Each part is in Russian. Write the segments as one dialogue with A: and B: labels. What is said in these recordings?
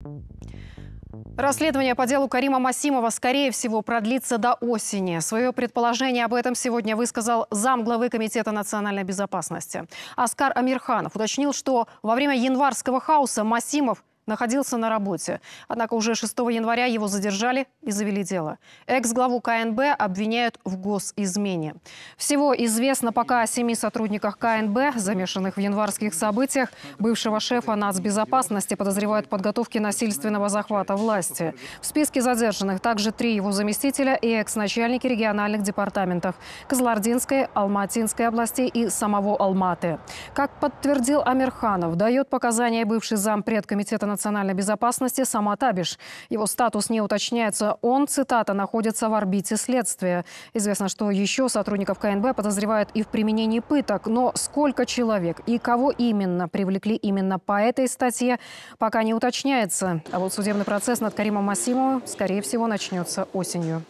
A: Расследование по делу Карима Масимова, скорее всего, продлится до осени. Свое предположение об этом сегодня высказал замглавы Комитета национальной безопасности. Оскар Амирханов уточнил, что во время январского хаоса Масимов находился на работе. Однако уже 6 января его задержали и завели дело. Экс-главу КНБ обвиняют в госизмене. Всего известно пока о 7 сотрудниках КНБ, замешанных в январских событиях. Бывшего шефа нацбезопасности подозревают в подготовке насильственного захвата власти. В списке задержанных также 3 его заместителя и экс-начальники региональных департаментов Кызылординской, Алматинской областей и самого Алматы. Как подтвердил Амирханов, дает показания бывший зампред Комитета национальной безопасности Самат Абиш. Его статус не уточняется. Он, цитата, находится в орбите следствия. Известно, что еще сотрудников КНБ подозревают и в применении пыток. Но сколько человек и кого именно привлекли именно по этой статье, пока не уточняется. А вот судебный процесс над Каримом Масимовым, скорее всего, начнется осенью.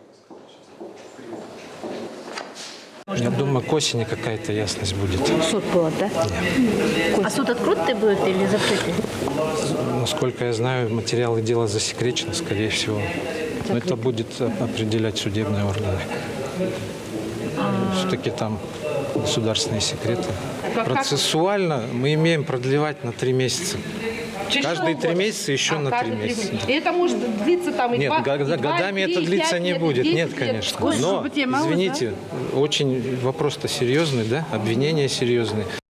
B: Я думаю, к осени какая-то ясность будет.
C: Суд будет, да?
B: Нет.
C: А суд открытый будет или закрытый?
B: Насколько я знаю, материалы дела засекречены, скорее всего. Но это будет определять судебные органы. Все-таки там государственные секреты. Процессуально мы имеем продлевать на 3 месяца. Каждые 3 месяца еще на 3 месяца.
D: И это может длиться там и
B: Нет, годами это длиться не будет. Нет, конечно. Но, извините, очень вопрос-то серьезный, да? Обвинения серьезные.